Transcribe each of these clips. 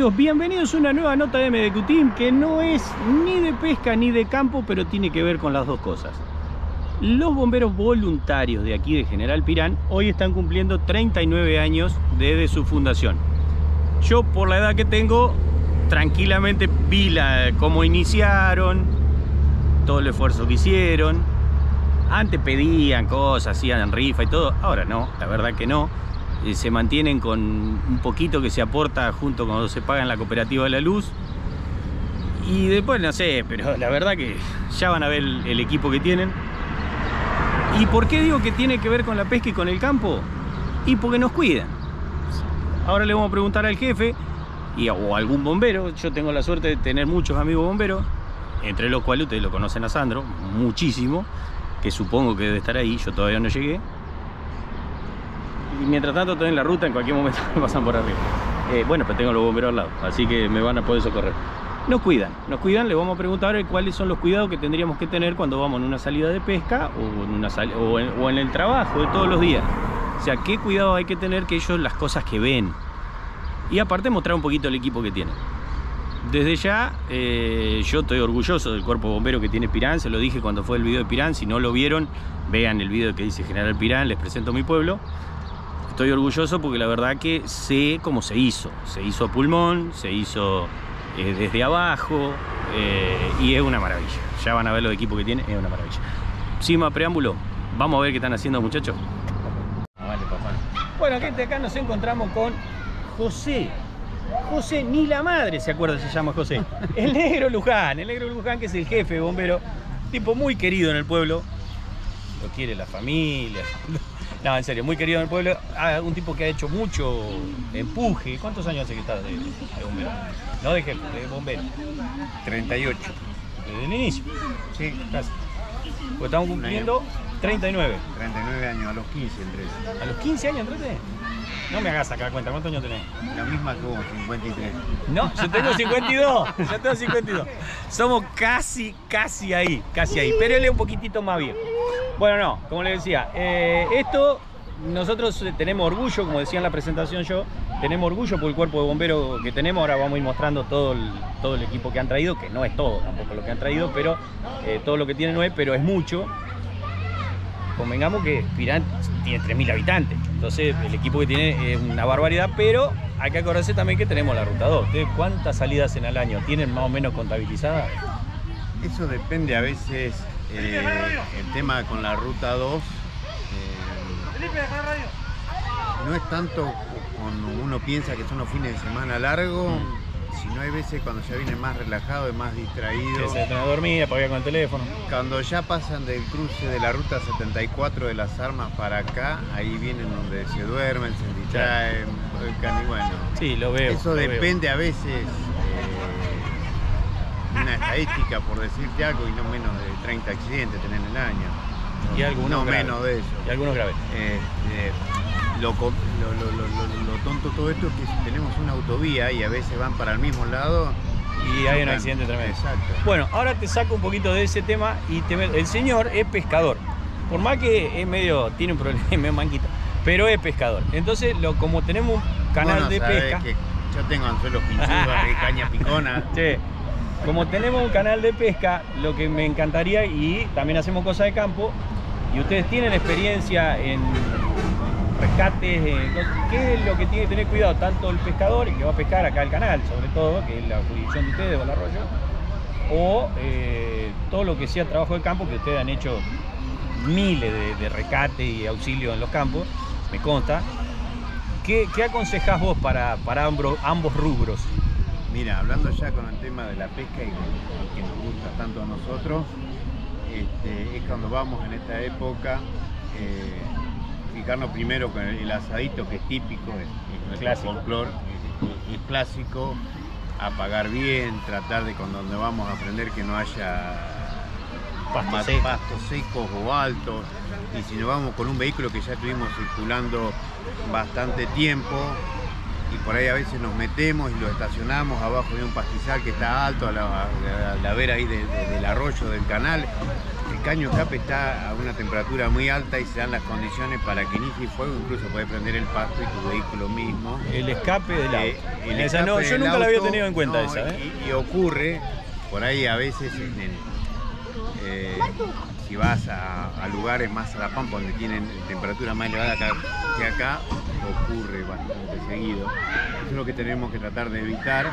amigos? Bienvenidos a una nueva nota de MDQ Team que no es ni de pesca ni de campo, pero tiene que ver con las dos cosas. Los bomberos voluntarios de aquí de General Pirán hoy están cumpliendo 39 años desde su fundación. Yo, por la edad que tengo, tranquilamente vi cómo iniciaron, todo el esfuerzo que hicieron. Antes pedían cosas, hacían rifa y todo, ahora no, la verdad que no. Se mantienen con un poquito que se aporta junto cuando se paga en la cooperativa de la luz. Y después no sé, pero la verdad que ya van a ver el equipo que tienen. ¿Y por qué digo que tiene que ver con la pesca y con el campo? Y porque nos cuidan. Ahora le vamos a preguntar al jefe o a algún bombero. Yo tengo la suerte de tener muchos amigos bomberos, entre los cuales ustedes lo conocen a Sandro, muchísimo, que supongo que debe estar ahí, yo todavía no llegué. Y mientras tanto estoy en la ruta, en cualquier momento me pasan por arriba. Bueno, pero tengo los bomberos al lado, así que me van a poder socorrer. Nos cuidan, les vamos a preguntar cuáles son los cuidados que tendríamos que tener cuando vamos en una salida de pesca o en el trabajo de todos los días. O sea, qué cuidado hay que tener que ellos las cosas que ven. Y aparte mostrar un poquito el equipo que tienen. Desde ya, yo estoy orgulloso del cuerpo bombero que tiene Pirán, se lo dije cuando fue el video de Pirán. Si no lo vieron, vean el video que dice General Pirán, les presento mi pueblo. Estoy orgulloso porque la verdad que sé cómo se hizo a pulmón, se hizo desde abajo, y es una maravilla. Ya van a ver los equipos que tiene, es una maravilla. Sin más preámbulo, vamos a ver qué están haciendo, muchachos. Vale, papá. Bueno, gente, acá nos encontramos con José. José, ni la madre se acuerda, se llama José. El negro Luján, que es el jefe bombero, tipo muy querido en el pueblo. Lo quiere la familia. No, en serio, muy querido en el pueblo. Un tipo que ha hecho mucho empuje. ¿Cuántos años hace que estás de bombero? No de jefe, de bombero. 38. Desde el inicio. Sí, casi. Pues estamos cumpliendo 39. 39 años, a los 15 entré. ¿A los 15 años entraste? No me hagas sacar cuenta, ¿cuántos años tenés? La misma que vos, 53. No, yo tengo 52. Yo tengo 52. Somos casi ahí, pero él es un poquitito más viejo. Bueno, no, como les decía, esto nosotros tenemos orgullo, como decía en la presentación yo, tenemos orgullo por el cuerpo de bomberos que tenemos. Ahora vamos a ir mostrando todo el equipo que han traído, que no es todo tampoco lo que han traído, pero todo lo que tiene no es, pero es mucho. Convengamos que Pirán tiene 3.000 habitantes, entonces el equipo que tiene es una barbaridad, pero hay que acordarse también que tenemos la ruta 2. ¿Ustedes cuántas salidas en el año tienen más o menos contabilizadas? Eso depende a veces, el tema con la ruta 2, no es tanto cuando uno piensa que son los fines de semana largos, sino hay veces cuando ya viene más relajado y más distraído. Que se pone a dormir, apaga con el teléfono. Cuando ya pasan del cruce de la ruta 74 de Las Armas para acá, ahí vienen donde se duermen, se distraen, y bueno. Sí, lo veo. Eso depende a veces de una estadística, por decirte algo, y no menos de 30 accidentes tener en el año. Y algunos no graves. menos de eso. Y algunos graves. Lo tonto todo esto es que tenemos una autovía y a veces van para el mismo lado y hay un accidente tremendo. Exacto. Bueno, ahora te saco un poquito de ese tema y el señor es pescador. Por más que es tiene un problema, es medio manquito, pero es pescador. Entonces, como tenemos un canal de pesca, que yo tengo anzuelos pinchudos, de caña picona. Sí. Como tenemos un canal de pesca, lo que me encantaría, y también hacemos cosas de campo, y ustedes tienen experiencia en rescates, ¿qué es lo que tiene que tener cuidado tanto el pescador, el que va a pescar acá al canal, sobre todo, que es la jurisdicción de ustedes o el arroyo, o todo lo que sea trabajo de campo, que ustedes han hecho miles de rescates y auxilio en los campos, me consta? ¿Qué aconsejás vos para ambos rubros? Mira, hablando ya con el tema de la pesca y que nos gusta tanto a nosotros, es cuando vamos en esta época, fijarnos primero con el asadito, que es típico, es clásico, folclore, es clásico, apagar bien, tratar de con donde vamos a aprender que no haya pastos secos o altos, y si nos vamos con un vehículo que ya estuvimos circulando bastante tiempo, y por ahí a veces nos metemos y lo estacionamos abajo de un pastizal que está alto a la vera ahí del arroyo, del canal, caño escape está a una temperatura muy alta y se dan las condiciones para que inicie fuego, incluso puede prender el pasto y tu vehículo mismo. El escape del auto. Esa no, yo nunca la había tenido en cuenta, esa. Y ocurre, por ahí a veces, si vas a lugares más a la pampa donde tienen temperatura más elevada que acá, ocurre bastante seguido. Eso es lo que tenemos que tratar de evitar.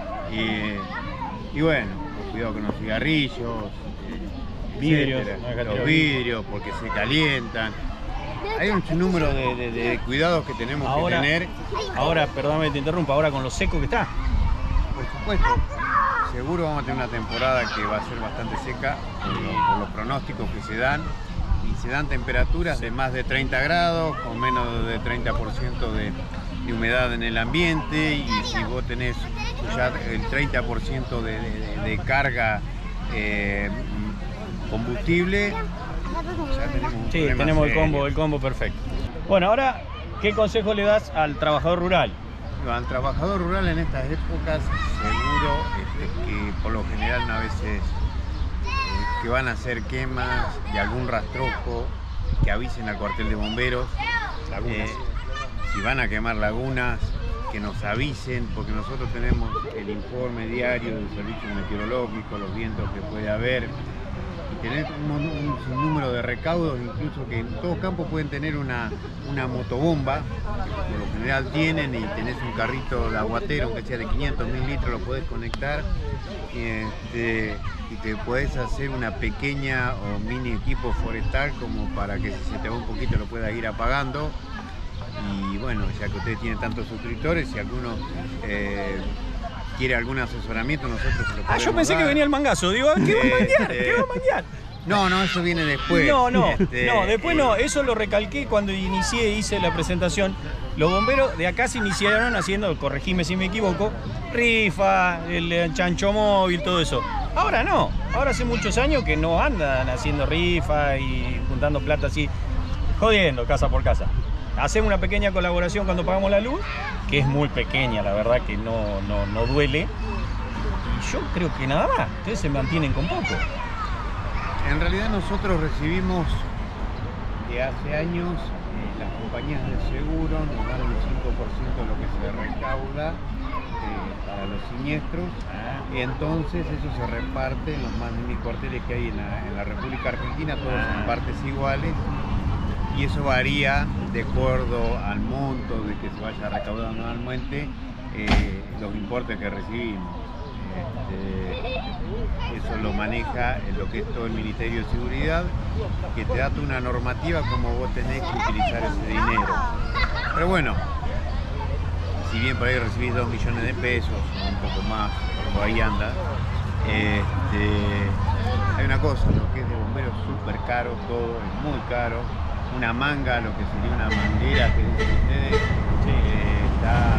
Y bueno, cuidado con los cigarrillos, vidrios, los vidrios, porque se calientan. Hay un sinnúmero de cuidados que tenemos que tener. Ahora, perdóname que te interrumpa, ahora con lo seco que está. Por supuesto, seguro vamos a tener una temporada que va a ser bastante seca por los pronósticos que se dan. Y se dan temperaturas de más de 30 grados, con menos de 30% de humedad en el ambiente. Y si vos tenés ya el 30% de carga combustible, ya tenemos el combo perfecto. Bueno, ahora, ¿qué consejo le das al trabajador rural? Al trabajador rural en estas épocas, seguro que por lo general a veces que van a hacer quemas de algún rastrojo, que avisen al cuartel de bomberos. Si van a quemar lagunas, que nos avisen, porque nosotros tenemos el informe diario del servicio meteorológico, los vientos que puede haber, y tener un sinnúmero de recaudos, incluso que en todo campo pueden tener una motobomba, que por lo general tienen, y tenés un carrito de aguatero, que sea de 500.000 litros, lo podés conectar, y te podés hacer una pequeña o mini equipo forestal, como para que si se te va un poquito lo puedas ir apagando. Y bueno, ya que ustedes tienen tantos suscriptores, si alguno quiere algún asesoramiento, nosotros se lo podemos yo pensé dar. Que venía el mangazo. Digo, ¿qué va a manguear? ¿Qué va a manguear? No, eso viene después. No, después no. Eso lo recalqué cuando hice la presentación. Los bomberos de acá se iniciaron haciendo, corregime si me equivoco, rifa, el chancho móvil, todo eso. Ahora no. Ahora hace muchos años que no andan haciendo rifa y juntando plata así, jodiendo casa por casa. Hacemos una pequeña colaboración cuando pagamos la luz, que es muy pequeña, la verdad que no duele. Y yo creo que nada más, ustedes se mantienen con poco. En realidad nosotros recibimos de hace años, las compañías de seguro nos dan un 5% de lo que se recauda para los siniestros. Entonces eso se reparte en los más de 1000 cuarteles que hay en la República Argentina, todos en partes iguales. Y eso varía de acuerdo al monto de que se vaya recaudando anualmente los importes que recibimos. Eso lo maneja lo que es todo el Ministerio de Seguridad, que te da una normativa como vos tenés que utilizar ese dinero. Pero bueno, si bien por ahí recibís 2 millones de pesos, o un poco más, por ahí anda, hay una cosa, lo que es de bomberos es súper caro, todo es muy caro. Una manga, lo que sería una manguera que dicen ustedes, está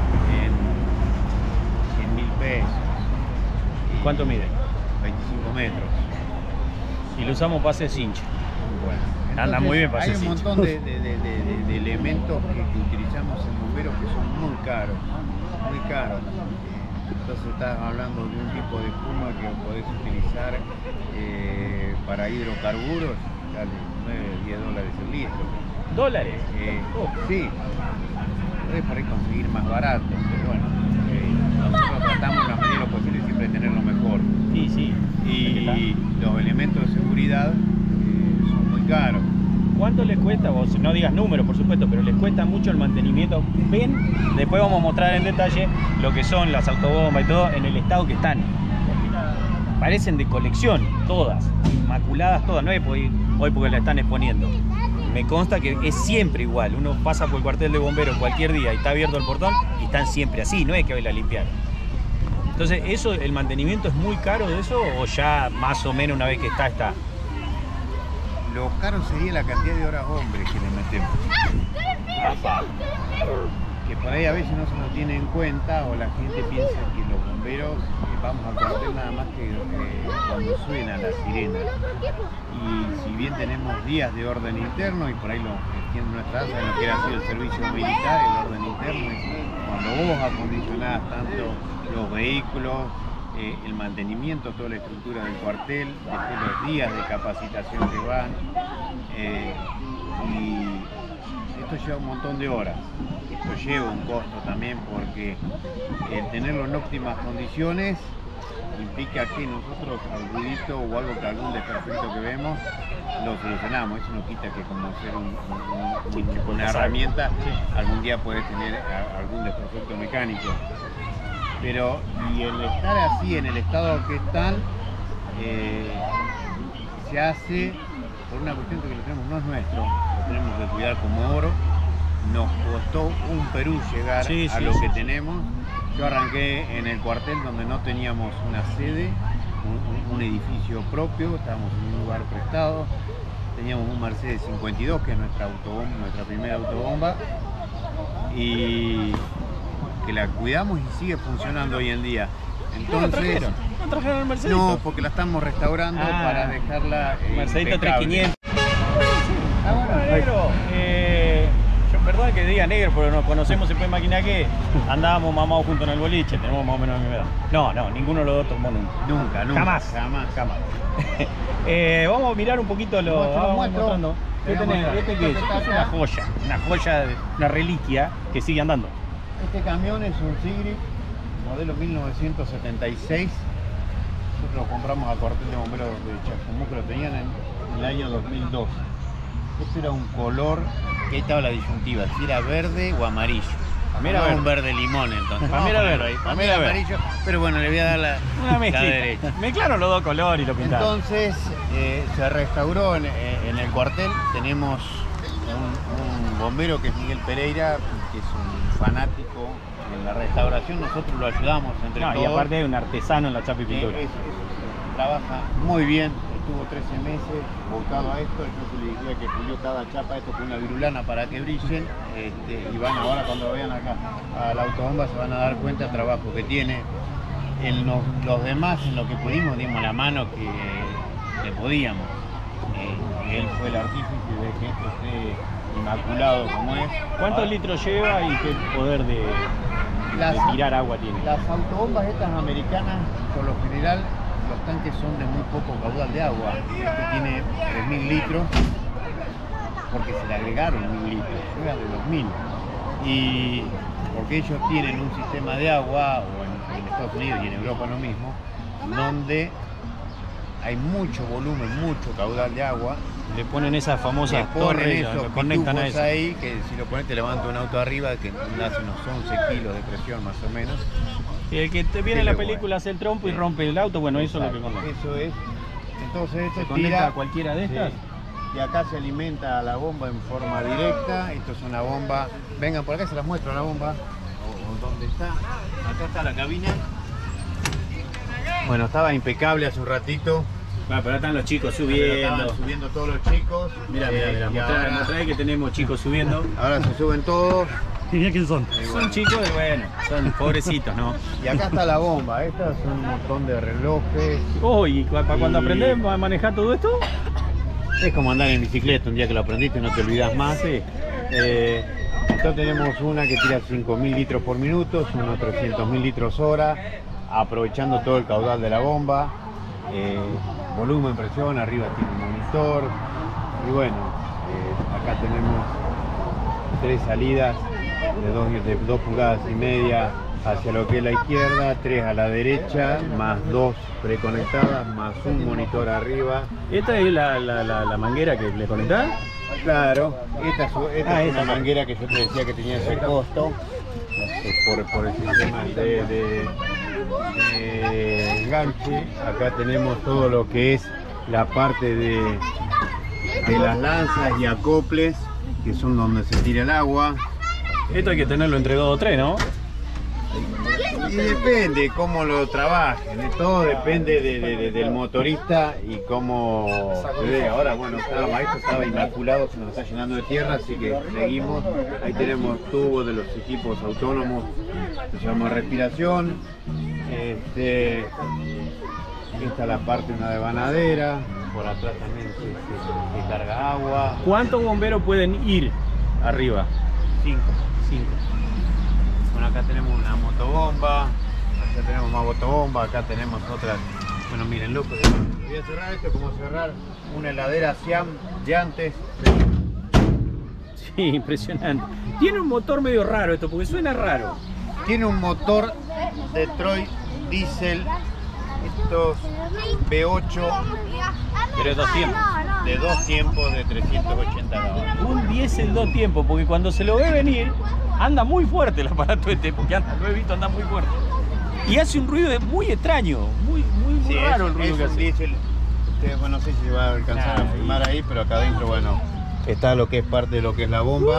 en 1000 pesos. ¿Cuánto mide? 25 metros. Y lo usamos para hacer cincha. Bueno, entonces, anda muy bien para hacer cincha. Hay un montón de elementos que utilizamos en bomberos que son muy caros, muy caros. Entonces estás hablando de un tipo de espuma que podés utilizar para hidrocarburos, dale, 9, 10 dólares el litro. ¿Dólares? Sí, podés por ahí conseguir más barato, pero bueno, nosotros tratamos en la medida de lo posible siempre de tener lo mejor. Sí. Y los elementos de seguridad son muy caros. ¿Cuánto les cuesta? Vos no digas números, por supuesto, pero les cuesta mucho el mantenimiento. Ven, después vamos a mostrar en detalle lo que son las autobombas y todo en el estado que están. Parecen de colección, todas, inmaculadas todas, no es hoy porque la están exponiendo. Me consta que es siempre igual. Uno pasa por el cuartel de bomberos cualquier día y está abierto el portón y están siempre así, no es que hoy la limpiaron. Entonces, ¿eso, el mantenimiento es muy caro de eso o ya más o menos una vez que está? Lo caro sería la cantidad de horas hombres que le metemos. Que por ahí a veces no se nos tiene en cuenta o la gente piensa que los bomberos vamos al cuartel nada más que cuando suena la sirena. Y si bien tenemos días de orden interno y por ahí lo entiende nuestra ASA en lo que ha sido el servicio militar, el orden interno es cuando vos acondicionás tanto los vehículos el mantenimiento, toda la estructura del cuartel, después los días de capacitación que van, y esto lleva un montón de horas. Esto lleva un costo también porque el tenerlo en óptimas condiciones implica que nosotros al ruidito o algo que algún desperfecto que vemos lo solucionamos. Eso no quita que como ser una herramienta algún día puede tener algún desperfecto mecánico. Pero y el estar así en el estado que están se hace por una cuestión que lo tenemos, no es nuestro, lo tenemos que cuidar como oro. Nos costó un Perú llegar a lo que tenemos. Yo arranqué en el cuartel donde no teníamos una sede, un edificio propio, estábamos en un lugar prestado, teníamos un Mercedes 52 que es nuestra primera autobomba, y que la cuidamos y sigue funcionando hoy en día. Entonces, ¿No trajeron el Mercedes? No, porque la estamos restaurando para dejarla Mercedito 3500. Bueno, negro. Perdón que diga negro, pero nos conocemos, se puede imaginar que andábamos mamados juntos en el boliche, tenemos más o menos la misma edad. No, ninguno de los dos tomó nunca. Jamás. Vamos a mirar un poquito mostrando. Este que es una joya, una reliquia que sigue andando. Este camión es un Sigrid, modelo 1976. Nosotros lo compramos al cuartel de bomberos de Chascomús, que lo tenían en el año 2002. Este era un color, que ahí estaba la disyuntiva, si era verde o amarillo. Era un verde limón entonces. Para mí era verde. Para mí era amarillo, pero bueno, le voy a dar una mezcla derecha. Mezclaron los dos colores y lo pintaron. Entonces se restauró en el cuartel. Tenemos un bombero que es Miguel Pereira, que es un fanático en la restauración. Nosotros lo ayudamos entre todos. Y aparte es un artesano en la chapa y pintura. Trabaja muy bien. Estuvo 13 meses volcado a esto. Yo le decía que pulió cada chapa esto con una virulana para que brillen, y van ahora cuando vean acá a la autobomba se van a dar cuenta del trabajo que tiene. En los demás, en lo que pudimos, dimos la mano que podíamos. Él fue el artífice de que esto esté inmaculado como es. ¿Cuántos litros lleva y qué poder de tirar agua tiene? Las autobombas estas americanas, por lo general, los tanques son de muy poco caudal de agua. Este tiene 3.000 litros porque se le agregaron 1.000 litros, era de 2.000. Y porque ellos tienen un sistema de agua, o en Estados Unidos y en Europa lo mismo, donde hay mucho volumen, mucho caudal de agua. Le ponen esas famosas torres, lo conectan a eso. Ahí, que si lo pones te levanta un auto arriba que hace unos 11 kilos de presión más o menos. Y el que te viene en la película hace el trompo y rompe el auto, bueno, eso es lo que conecta. Eso es. Entonces esto conecta a cualquiera de estas. Y acá se alimenta la bomba en forma directa. Esto es una bomba. Vengan por acá, se las muestro la bomba. O dónde está. Acá está la cabina. Bueno, estaba impecable hace un ratito. Pero ahora están los chicos subiendo. Estaban subiendo todos los chicos. Mira, mostrá que tenemos chicos subiendo. Ahora se suben todos. Mira quién son. Son chicos de son pobrecitos, ¿no? Y acá está la bomba. Estas son un montón de relojes. ¿Y para cuando aprendemos a manejar todo esto? Es como andar en bicicleta, un día que lo aprendiste no te olvidas más. Sí. Acá tenemos una que tira 5.000 litros por minuto, son unos 300.000 litros hora, aprovechando todo el caudal de la bomba. Volumen, presión, arriba tiene un monitor. Y bueno, acá tenemos 3 salidas de 2 pulgadas y media hacia lo que es la izquierda, 3 a la derecha, más 2 preconectadas, más un monitor arriba. ¿Esta es la manguera que le conectás? Claro, esta es una manguera que yo te decía que tenía ese costo por el sistema de enganche. Acá tenemos todo lo que es la parte de las lanzas y acoples, que son donde se tira el agua. Esto hay que tenerlo entre 2 o 3, ¿no? Y depende cómo lo trabajen, todo depende del motorista y cómo se ve. Ahora, bueno, esto estaba inmaculado, se nos está llenando de tierra, así que seguimos. Ahí tenemos tubos de los equipos autónomos que se llama respiración. Esta es la parte una devanadera, por atrás también se carga agua. ¿Cuántos bomberos pueden ir arriba? 5. Bueno, acá tenemos una motobomba, ya tenemos más botobomba, acá tenemos otras. Bueno, miren, loco, voy a cerrar esto como cerrar una heladera Siam de antes. Sí, impresionante. Tiene un motor medio raro esto, porque suena raro. Tiene un motor Detroit Diesel, estos V8, Pero es 2 tiempos. de 2 tiempos de 380 caballos. Un diésel 2 tiempos, porque cuando se lo ve venir, anda muy fuerte el aparato este, porque anda, lo he visto andar muy fuerte. Y hace un ruido muy extraño, muy Sí, raro el ruido es que un hace. diésel. Ustedes, bueno, no sé si va a alcanzar a filmar ahí, pero acá adentro, bueno, está lo que es parte de lo que es la bomba.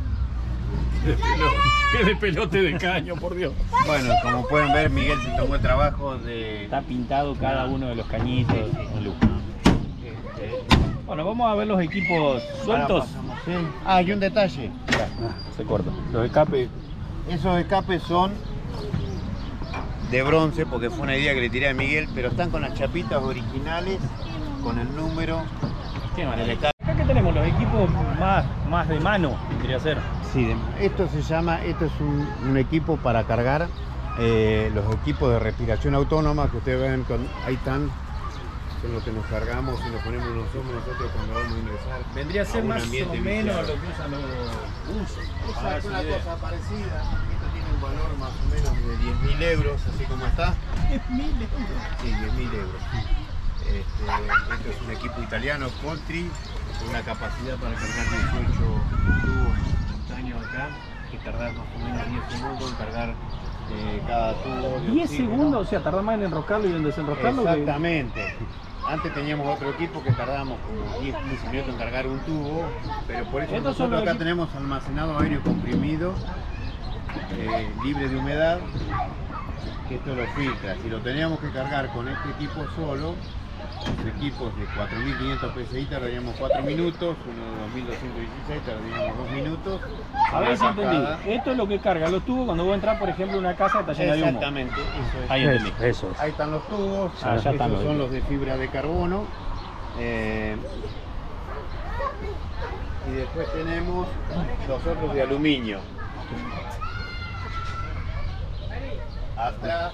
¡Qué de pelote de caño, por Dios! Bueno, como pueden ver, Miguel se tomó el trabajo de... Está pintado cada uno de los cañitos en luz. Bueno, vamos a ver los equipos sueltos. Sí. Ah, y un detalle. Se corta. Los escapes. Esos escapes son de bronce, porque fue una idea que le tiré a Miguel, pero están con las chapitas originales, con el número. Qué maravilla. Acá que tenemos los equipos más de mano, vendría a ser. Sí, esto es un equipo para cargar los equipos de respiración autónoma que ustedes ven, ahí están, son los que nos cargamos y nos ponemos nosotros cuando vamos a ingresar. Vendría a ser un más o ambiente menos viciado. lo que usan los usos. Exacto, una cosa parecida. Esto tiene un valor más o menos de 10.000 euros, así como está. 10.000 euros. Sí, 10.000 euros. Esto es un equipo italiano, Coltri, con una capacidad para cargar 18 tubos simultáneos acá, que tardar más o menos 10 segundos en cargar cada tubo. de 10 oxígeno. segundos, o sea, tarda más en enroscarlo y en desenroscarlo. Exactamente. Antes teníamos otro equipo que tardábamos como 10-15 minutos en cargar un tubo, pero por eso Estos son nosotros los acá equipos. tenemos almacenado aire comprimido, libre de humedad, que esto lo filtra. Si lo teníamos que cargar con este equipo solo, los equipos de 4.500 PSI tardaríamos 4 minutos, uno de 2.216 tardaríamos 2 minutos. A ver si Acá entendí. cada- Esto es lo que carga los tubos cuando vos entras, por ejemplo, a una casa que está llena de humo. Exactamente, eso es. Ahí entendí. Eso es. Ahí están los tubos, Ah, ya estos están los son de- los de fibra de carbono. Y después tenemos los otros de aluminio. Atrás,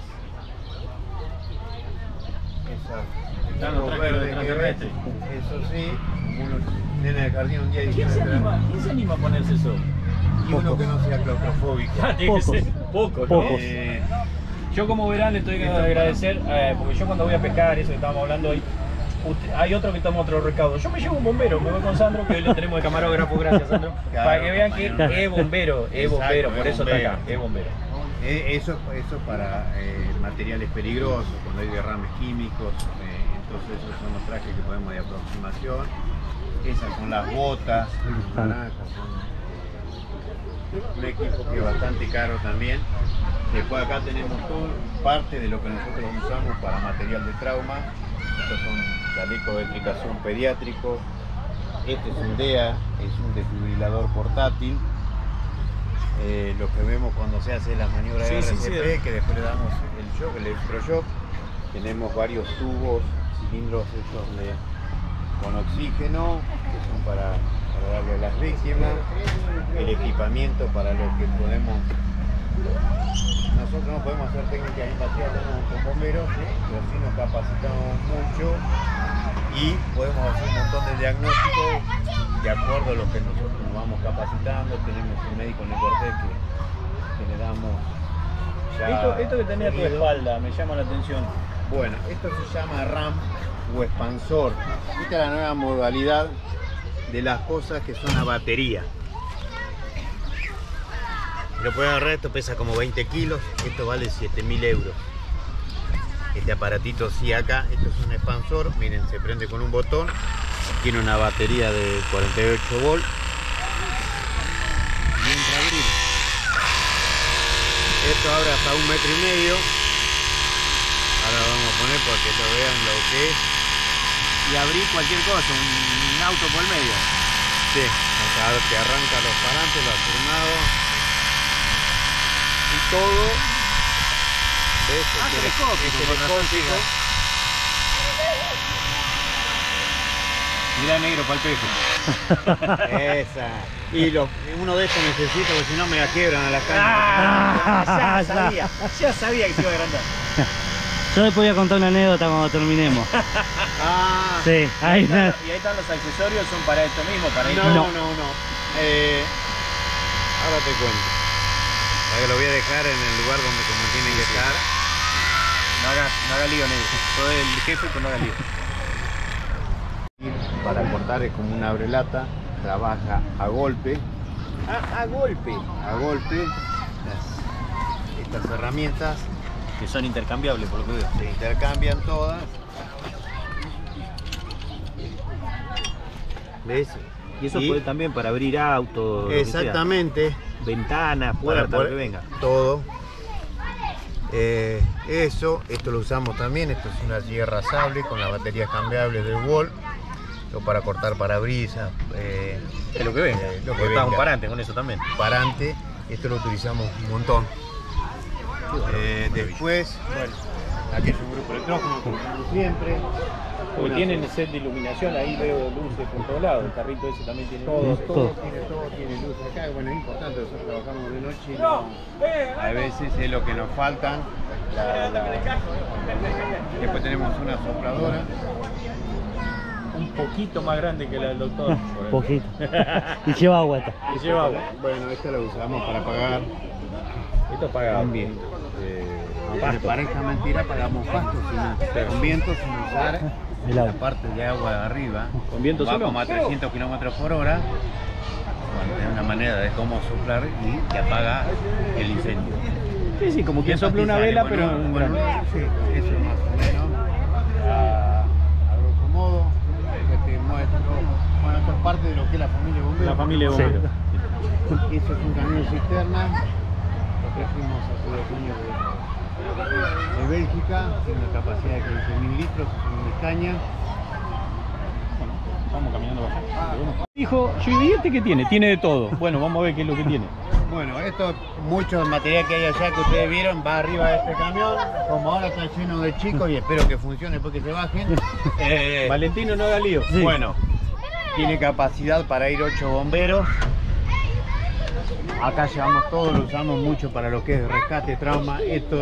Están los trajes de los verdes que extraterrestres. ves, eso sí, unos nenes de jardín un día ¿Quién dijeron se que anima? ¿Quién se anima a ponerse eso? y uno que no sea claustrofóbico. Tiene que ser poco, ¿no? Pocos. Yo como verán le estoy que agradecer, porque yo cuando voy a pescar, eso que estábamos hablando hoy, hay otro que toma otro recaudo. Yo me llevo un bombero, me voy con Sandro, que hoy lo tenemos de camarógrafo, gracias Sandro, Claro, para que vean que compañero. es bombero, Exacto, por es eso está bombero. acá, es bombero. Eso para materiales peligrosos, cuando hay derrames químicos, entonces esos son los trajes que podemos de aproximación. Esas son las botas, naranjas, son un equipo que es bastante caro también. Después acá tenemos todo, parte de lo que nosotros usamos para material de trauma. Estos son chalecos de tricación pediátrico. Este es un DEA, es un desfibrilador portátil. Lo que vemos cuando se hace las maniobras de Sí, RCP, sí. que después le damos el shock, el electroshock. Tenemos varios tubos, cilindros estos con oxígeno, que son para darle a las víctimas. El equipamiento para lo que podemos... Nosotros no podemos hacer técnicas invasivas con bomberos, pero sí nos capacitamos mucho y podemos hacer un montón de diagnósticos de acuerdo a lo que nosotros nos vamos capacitando. Tenemos un médico en el cuartel que le damos ya Esto que tenía a tu seguido. espalda me llama la atención. Bueno, esto se llama RAM o expansor. Esta es la nueva modalidad de las cosas que son a batería. Lo pueden agarrar, esto pesa como 20 kilos, esto vale 7.000 euros. Este aparatito sí acá, esto es un expansor, miren, se prende con un botón, tiene una batería de 48 volts y entra a abrir. Esto abre hasta 1,5 metros. Ahora lo vamos a poner para que lo vean lo que es. Y abrir cualquier cosa, un auto por el medio. Sí, acá te arranca los parantes, los turnados y todo. ¿Ves? Telescópico, Es con razón, telescópico. Mirá negro para el peje. Esa. Y uno de estos necesito porque si no me la quiebran a la caña. Ya sabía que se iba a agrandar. Yo después voy a contar una anécdota cuando terminemos. Ah. Sí, ahí está. Y ahí están los accesorios, son para esto mismo, para esto. No. Ahora te cuento. Ahora que lo voy a dejar en el lugar donde como tienen que estar. No haga lío, negro. Soy el jefe, pero no haga lío. Para cortar es como una abrelata, trabaja a golpe. A golpe. Estas herramientas Que son intercambiables, por lo que veo. se intercambian todas. ¿Ves? Y eso Y- puede también para abrir autos. lo que sea. Exactamente. Ventanas, puertas, lo que venga. Todo. Esto lo usamos también. Esto es una sierra sable con las baterías cambiables del Wall. Esto para cortar parabrisas. Es lo que venga. Lo que Cortás un venga. parante con eso también. Parante. Esto lo utilizamos un montón. Después, bueno, aquí es un grupo electrógeno como siempre. Porque tienen el set de iluminación, ahí veo luces por todos lados. El carrito ese también tiene Todo luces. tiene luz acá. Bueno, es importante, nosotros trabajamos de noche y no, a veces es lo que nos faltan. Después tenemos una sopladora. Un poquito más grande que la del doctor. Un poquito. Y lleva agua esta. Y lleva agua. Bueno, esta la usamos para pagar Esto es pagado. también. Aunque parezca mentira, pagamos pasto con viento sin usar El la agua. parte de agua de arriba. ¿Con viento Va solo? como a 300 kilómetros por hora. Bueno, es una manera de cómo soplar y que apaga el incendio. Sí, sí, como Y quien eso sopla aquí una sale, vela, bueno, pero... bueno, sí, eso más o menos. A grosso modo, después te muestro. Bueno, esto es parte de lo que es la familia bombero. La familia de bomberos. Eso es un camión cisterna. Lo trajimos hace 2 años de Bélgica. Tiene una capacidad de 15.000 litros, es una caña. Bueno, vamos caminando para allá. Dijo, ¿y este qué tiene? Tiene de todo. Bueno, vamos a ver qué es lo que tiene. Bueno, esto, mucho material que hay allá que ustedes vieron, va arriba de este camión. Como ahora está lleno de chicos y espero que funcione después que se bajen. Valentino, no haga lío. Sí. Bueno, tiene capacidad para ir 8 bomberos. Acá llevamos todo, lo usamos mucho para lo que es rescate, trauma. Esto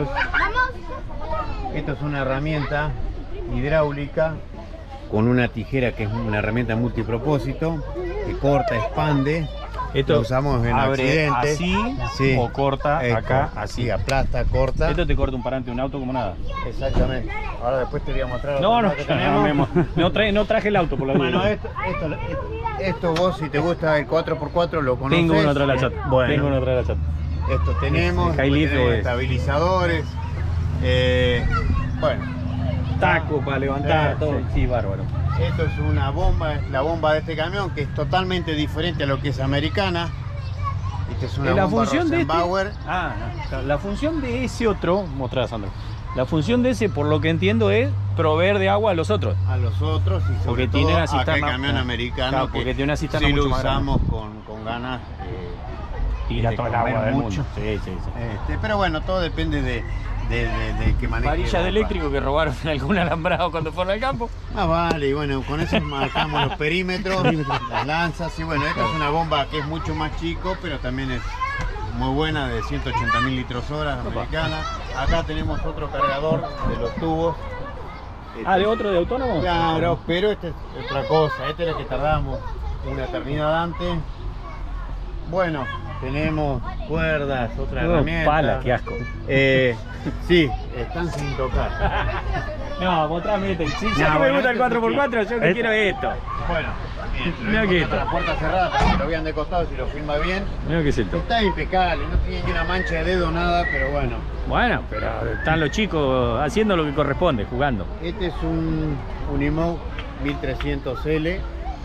es una herramienta hidráulica con una tijera que es una herramienta multipropósito que corta, expande. Esto Lo usamos en abre accidentes. así Sí. o corta Esto, acá así. Sí, aplasta, corta. Esto te corta un parante de un auto como nada. Exactamente. Ahora después te voy a mostrar. No, otra no, que tenemos. no traje el auto por la Bueno, duda. esto vos, si te gusta el 4x4, lo conoces. Tengo uno atrás de la chata. Bueno, Tengo uno atrás de la chata. esto tenemos. El después Hilux tenemos es- estabilizadores. Bueno, Taco para levantar, todo. Sí. Sí, bárbaro. esto es una bomba, es la bomba de este camión que es totalmente diferente a lo que es americana. Esta es una La bomba función de este... Rosenbauer. La función de ese otro, mostrá, Sandro. La función de ese, por lo que entiendo, es proveer de agua a los otros. A los otros y sobre Porque todo tiene una a aquel cisterna- camión americano Claro, que porque tiene una cisterna sí mucho lo más grande. usamos con ganas. Tira de todo el comer agua del mucho. mundo. Sí, sí, sí. Pero bueno, todo depende de que maneje. Varillas de eléctrico que robaron en algún alambrado cuando fueron al campo. Ah, vale, y bueno, con eso marcamos los perímetros, las lanzas, y bueno, esta es una bomba que es mucho más chico, pero también es muy buena, de 180.000 litros hora, americana. Acá tenemos otro cargador de los tubos. ¿de otro de autónomo? Claro, pero esta es otra cosa, esta es la que tardamos una eternidad antes. Bueno, tenemos cuerdas, otra herramienta. Pala, qué asco. Sí, están sin tocar. No, mostrame este. Si ya No, no me bueno, gusta el este 4x4, yo que quiero esto. Bueno, Mirá lo que importante es la puerta cerrada para que lo vean de costado si lo filma bien. Mira qué es esto. Está impecable, no tiene ni una mancha de dedo, nada, pero bueno. Bueno, pero están los chicos haciendo lo que corresponde, jugando. Este es un Unimog 1300L.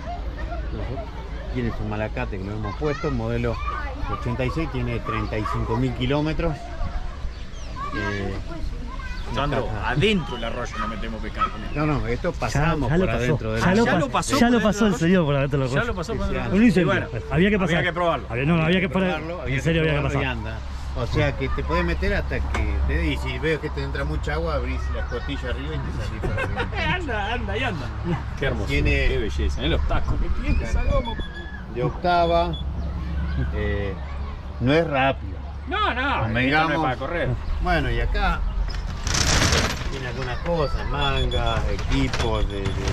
Tiene su malacate que lo hemos puesto, el modelo 86, tiene 35.000 kilómetros. Sandro, adentro del arroyo no metemos pescado. No, esto pasamos Ya lo por pasó. adentro del Ya lo Ya pasó. lo pasó Ya por lo dentro pasó del el señor por adentro de los Ya lo pasó por Sí, dentro. Un incendio. Bueno, Había que pasar. había que probarlo. Había que probarlo, en serio había que probarlo y pasar. anda. O sea que te puedes meter hasta que te dé, y si veo que te entra mucha agua, abrís la escotilla arriba y te salís para arriba. anda y anda. Qué hermoso, Tiene- qué belleza, los tacos que tiene esa goma. De octava, no es rápido. No, esto no Convengamos. es para correr. Bueno, y acá tiene algunas cosas, mangas, equipos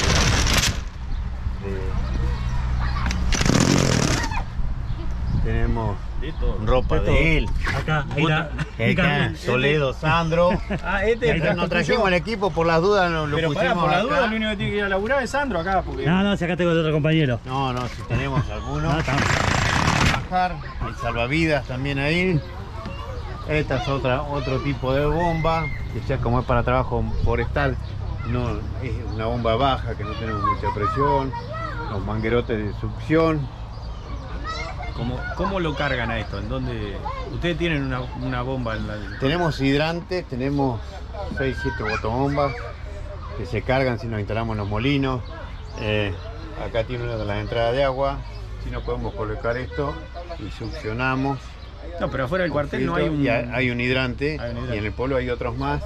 tenemos De todo. ropa De todo. de él. Acá, ahí Bota- está. Toledo, Sandro. Ah, Nos trajimos el equipo por las dudas, lo Pero pará, pusimos por la acá. duda, lo único que tiene que ir a laburar es Sandro acá, porque... No, si acá tengo el otro compañero. No, si tenemos alguno. No, está. Bajar, hay salvavidas también ahí. Esta es otro tipo de bomba, que ya como es para trabajo forestal, no es una bomba baja, que no tenemos mucha presión. Los manguerotes de succión. ¿Cómo lo cargan a esto? ¿En dónde? Ustedes tienen una bomba en la... Tenemos hidrantes, tenemos 6-7 botobombas que se cargan si nos instalamos en los molinos. Acá tiene una de las entradas de agua. Si no podemos colocar esto y succionamos. No, pero afuera del cuartel no hay Filtro, un... y hay un hidrante, Hay un hidrante. y en el polo hay otros más.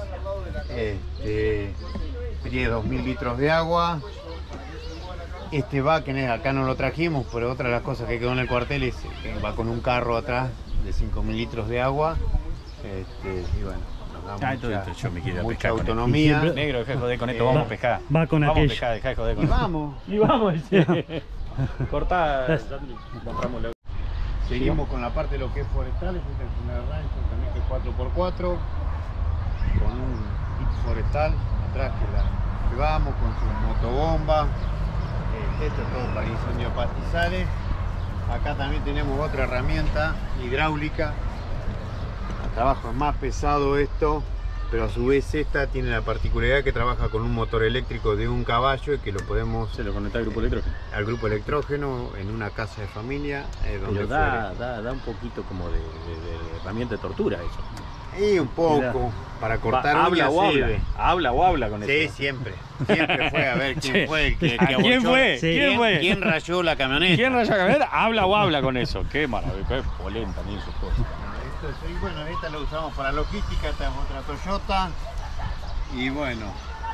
Tiene 2000 litros de agua. Este va, que acá no lo trajimos, pero otra de las cosas que quedó en el cuartel es que va con un carro atrás de 5000 litros de agua. Y bueno, nos da esto yo me quiero ir a mucha pescar con esto. autonomía. Y siempre- Negro, dejá de joder con esto, vamos a pescar. Va con Vamos a aquello. pescar, dejá de joder con Y esto. vamos, Y vamos, sí. Cortá, Sandro, compramos la... seguimos con la parte de lo que es forestal. Es una rancho también que es 4x4, con un kit forestal atrás que vamos con su motobomba. Esto es todo para incendios pastizales. Acá también tenemos otra herramienta hidráulica. El trabajo es más pesado esto, pero a su vez esta tiene la particularidad que trabaja con un motor eléctrico de 1 caballo y que lo podemos Se lo conecta al grupo electrógeno. al grupo electrógeno en una casa de familia donde Pero da un poquito como de herramienta de tortura eso. y un poco para cortar habla uñas o sirve. habla con Sí, eso. siempre fue a ver quién Sí. fue el que ¿A quién abochó- fue? Sí. ¿Quién fue? ¿Quién rayó la camioneta? ¿Quién raya camioneta? Habla o habla con eso. Qué maravilla, qué polenta ni sus cosas. Y bueno, esta la usamos para logística, esta es otra Toyota. Y bueno,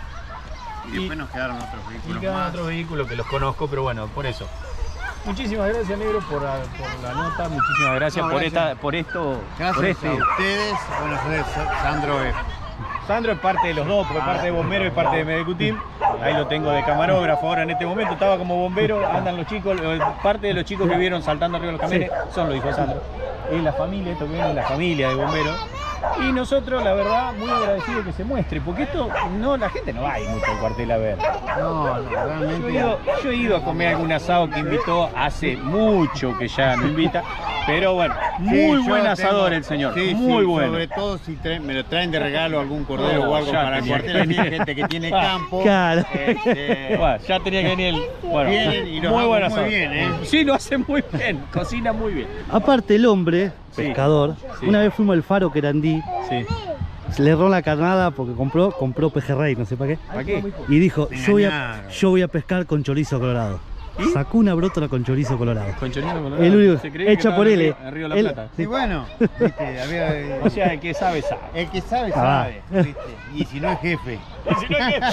y Y- después nos quedaron otros Y vehículos quedan más. otros vehículos que los conozco, pero bueno, por eso. Muchísimas gracias, Negro, por la nota. Muchísimas gracias, No, por gracias. por esto. Gracias por este. a ustedes. Bueno, Sandro es Sandro es parte de los dos, porque parte de bombero y parte de Medecutim. Ahí lo tengo de camarógrafo ahora en este momento. Estaba como bombero, andan los chicos, parte de los chicos que vieron saltando arriba de los camiones son los hijos de Sandro. Es la familia, esto que viene es la familia de bomberos. Y nosotros, la verdad, muy agradecidos que se muestre, porque esto, no, la gente no va a ir mucho al cuartel a ver. no, realmente. Yo he ido a comer algún asado que invitó hace mucho que ya no invita, pero bueno, muy Sí, buen yo asador tengo- el señor, sí, muy sí, bueno. Sobre todo si me lo traen de regalo algún cordero o algo ya para el tenía cuartel, que así, venir. gente que tiene campo. Claro. Bueno, ya tenía que venir el... Bueno, Vienen y los muy hago buen muy asador. bien, ¿eh? Sí, lo hace muy bien, cocina muy bien. Aparte el hombre, Sí. pescador, Sí. una vez fuimos al faro Querandí, Sí. se le erró la carnada porque compró pejerrey, no sé para qué. ¿Para qué? Y dijo, Me yo engañaron. voy a pescar con chorizo colorado. ¿Y? Sacó una brótola con chorizo colorado. Con chorizo colorado. El único, Se creía que hecha estaba por en él. en Río de la Él- Plata. Y bueno, viste, había, O sea, el que sabe, sabe. el que sabe, Ah. sabe. ¿Viste? Y si no es jefe. Y si no, ¿qué?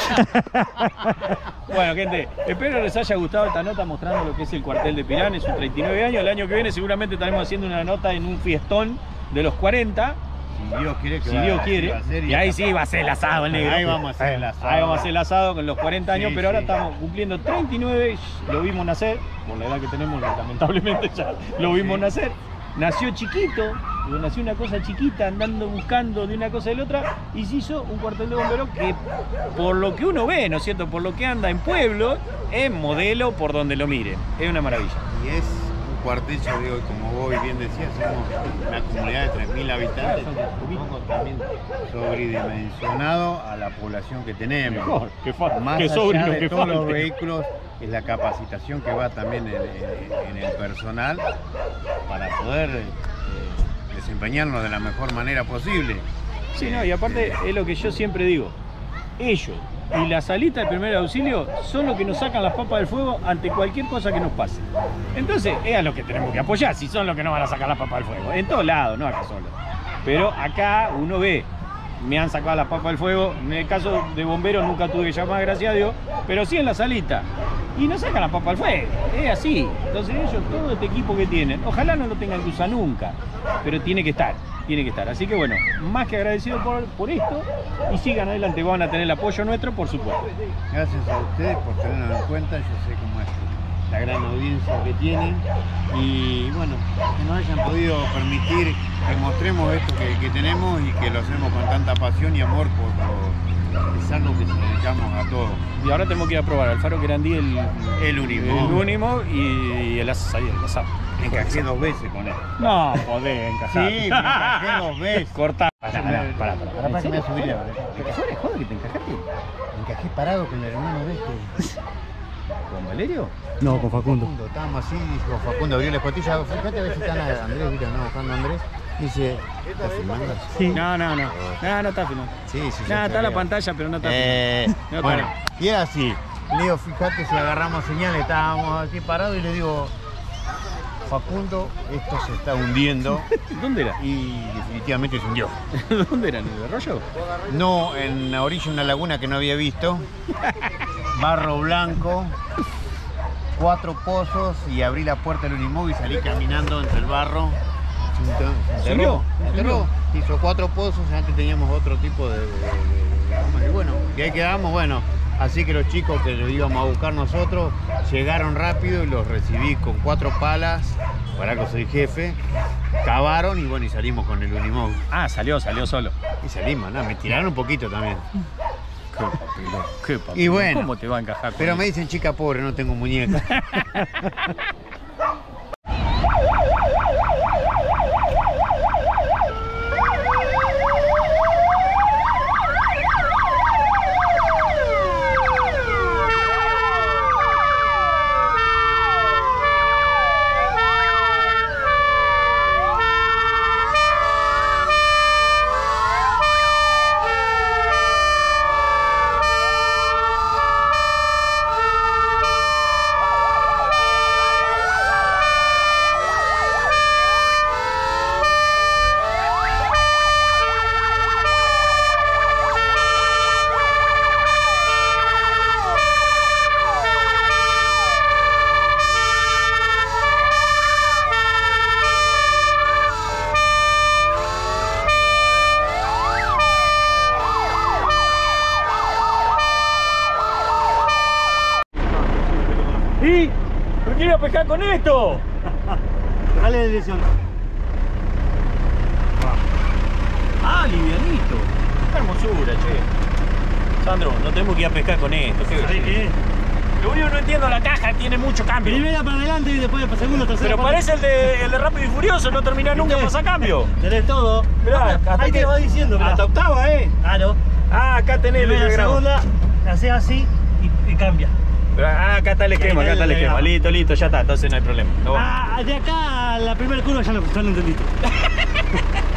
Bueno, gente, espero les haya gustado esta nota mostrando lo que es el cuartel de Pirán. Es un 39 años. El año que viene seguramente estaremos haciendo una nota en un fiestón de los 40. Si Dios quiere que Si va- Dios va quiere. a ser, Y ahí sí va a ser el asado, el negro. Ahí vamos a hacer el asado. Ahí vamos a hacer el asado con los 40 años, Sí, pero ahora sí. estamos cumpliendo 39. Lo vimos nacer, por la edad que tenemos, lamentablemente ya lo vimos Sí. nacer. Nació chiquito, nació una cosa chiquita, andando buscando de una cosa y de la otra, y se hizo un cuartel de bomberos que, por lo que uno ve, ¿no es cierto? Por lo que anda en pueblo, es modelo por donde lo miren. Es una maravilla. Y es un cuartel, yo digo, como vos bien decías, somos una comunidad de 3000 habitantes, un poco también sobredimensionado a la población que tenemos. Mejor, que Más que allá sobre lo de que todos los falte. vehículos, es la capacitación que va también en el personal para poder desempeñarnos de la mejor manera posible. Sí, no, y aparte es lo que yo siempre digo. Ellos y la salita de primer auxilio son los que nos sacan las papas del fuego ante cualquier cosa que nos pase. Entonces, es a los que tenemos que apoyar, si son los que nos van a sacar las papas del fuego. En todos lados, no acá solo. Pero acá uno ve, me han sacado las papas del fuego. En el caso de bomberos nunca tuve que llamar, gracias a Dios, pero sí en la salita. Y no sacan las papas al fuego, es así. Entonces ellos, todo este equipo que tienen, ojalá no lo tengan que usar nunca, pero tiene que estar. Así que bueno, más que agradecido por esto, y sigan adelante, van a tener el apoyo nuestro, por supuesto. Gracias a ustedes por tenernos en cuenta, yo sé cómo es la gran audiencia que tienen y bueno, que nos hayan podido permitir que mostremos esto que tenemos y que lo hacemos con tanta pasión y amor por es algo que se dedicamos a todos. Y ahora tenemos que ir a probar al Faro Querandí El Unimog. El Unimog y el asado. Encajé 2 veces con él. No, podés encajar. Sí, me encajé 2 veces. Corta. Pará, que me voy a subir ahora. Joder, que te encajaste. Encajé parado con el hermano de este. ¿Con Valerio? No, con Facundo. Estábamos así, dijo Facundo abrió la escotilla. Fíjate a ver si están Andrés, ¿viste? No, buscando a Andrés. Dice, ¿estás filmando? Sí. No. No está filmando. Sí. No, está la pantalla, pero no está filmando. No, bueno, y era así. Le digo, fíjate si agarramos señal, estábamos aquí parados y le digo, Facundo, esto se está hundiendo. ¿Dónde era? Y definitivamente se hundió. ¿Dónde era? ¿En el arroyo? No, en la orilla de una laguna que no había visto. Barro blanco, 4 pozos y abrí la puerta del Unimog y salí caminando entre el barro. Se enterró. Hizo 4 pozos, antes teníamos otro tipo de y bueno, y ahí quedamos, bueno. Así que los chicos que los íbamos a buscar nosotros llegaron rápido y los recibí con 4 palas, para que soy jefe, cavaron y bueno, y salimos con el Unimog. Ah, salió solo. Y salimos, ¿no? Me tiraron un poquito también. Qué papel. Y bueno, ¿Cómo te va a encajar? Pero me dicen chica pobre, no tengo muñeca. ¿Y? ¿Por qué iba a pescar con esto? Dale de dirección. Ah, livianito. Qué hermosura, che. Sandro, no tenemos que ir a pescar con esto. ¿Sabés qué? Lo único que no entiendo, la caja tiene mucho cambio. Primera para adelante y después para segunda, tercera. Pero parece el de Rápido y Furioso, no termina nunca para cambio. Tenés todo. Mirá, Ahí te va diciendo, mirá. hasta octava, Claro. Ah, acá tenés el Primera, diagrama. segunda, la haces así y cambia. Ah, acá está el esquema, Ahí está el diagrama. Listo, ya está, entonces no hay problema. No, De acá a la primera curva ya lo entendiste.